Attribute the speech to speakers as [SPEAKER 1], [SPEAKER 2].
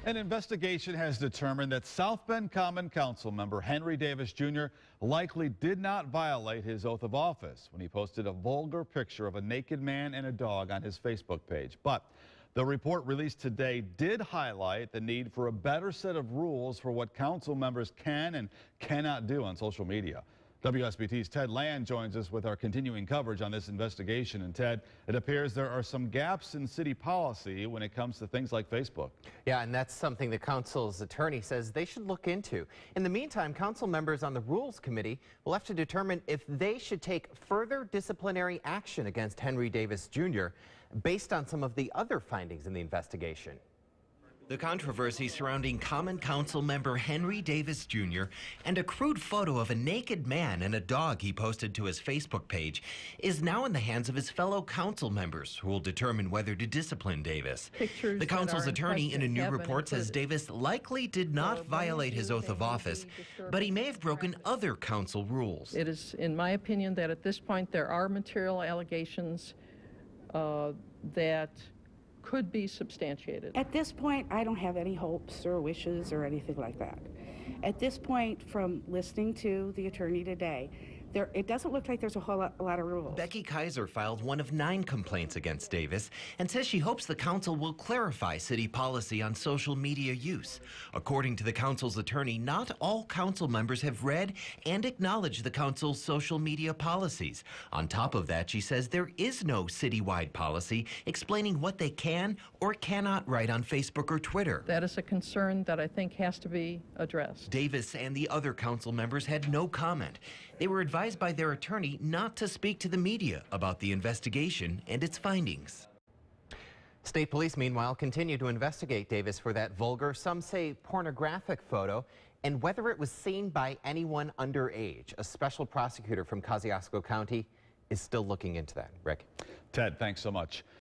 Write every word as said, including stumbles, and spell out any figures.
[SPEAKER 1] An investigation has determined that South Bend Common Council member Henry Davis Junior likely did not violate his oath of office when he posted a vulgar picture of a naked man and a dog on his Facebook page. But the report released today did highlight the need for a better set of rules for what council members can and cannot do on social media. W S B T's Ted Land joins us with our continuing coverage on this investigation. And Ted, it appears there are some gaps in city policy when it comes to things like Facebook.
[SPEAKER 2] Yeah, and that's something the council's attorney says they should look into. In the meantime, council members on the Rules Committee will have to determine if they should take further disciplinary action against Henry Davis Junior based on some of the other findings in the investigation.
[SPEAKER 3] The controversy surrounding Common Council member Henry Davis Junior and a crude photo of a naked man and a dog he posted to his Facebook page is now in the hands of his fellow council members, who will determine whether to discipline Davis.
[SPEAKER 4] Pictures
[SPEAKER 3] the council's attorney in a new report says
[SPEAKER 4] included.
[SPEAKER 3] Davis likely did not violate his oath of office, but he may have broken other council rules.
[SPEAKER 4] It is, in my opinion, that at this point there are material allegations uh, that could be substantiated.
[SPEAKER 5] At this point, I don't have any hopes or wishes or anything like that. At this point, from listening to the attorney today, there, it doesn't look like there's a whole lot, a lot of rules.
[SPEAKER 3] Becky Kaiser filed one of nine complaints against Davis and says she hopes the council will clarify city policy on social media use. According to the council's attorney, not all council members have read and acknowledged the council's social media policies. On top of that, she says there is no citywide policy explaining what they can or cannot write on Facebook or Twitter.
[SPEAKER 4] That is a concern that I think has to be addressed.
[SPEAKER 3] Davis and the other council members had no comment. They were advised by their attorney not to speak to the media about the investigation and its findings.
[SPEAKER 2] State police, meanwhile, continue to investigate Davis for that vulgar, some say pornographic photo, and whether it was seen by anyone underage. A special prosecutor from Kosciuszko County is still looking into that. Rick?
[SPEAKER 1] Ted, thanks so much.